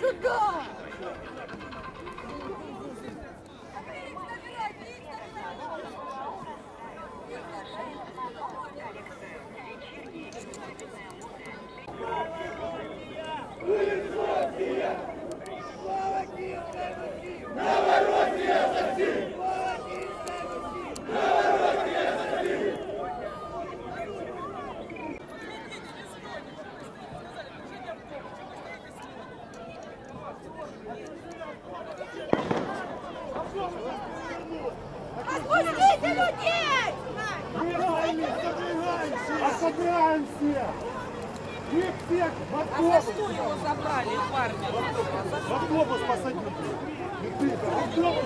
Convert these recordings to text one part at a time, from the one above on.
сюда! Отпустите людей! Собираем всех! Их всех в автобус! А за что его забрали, парня? В автобус посадили! В автобус!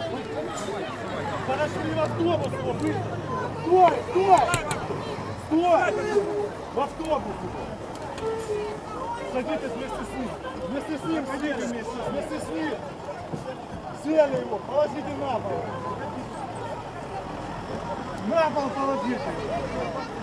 Подошли в автобус! Стой! Стой! Стой! В автобус! Садитесь вместе с ним! Вместе с ним сидите вместе с ним! Сели его! Положите на пол! На пол положите!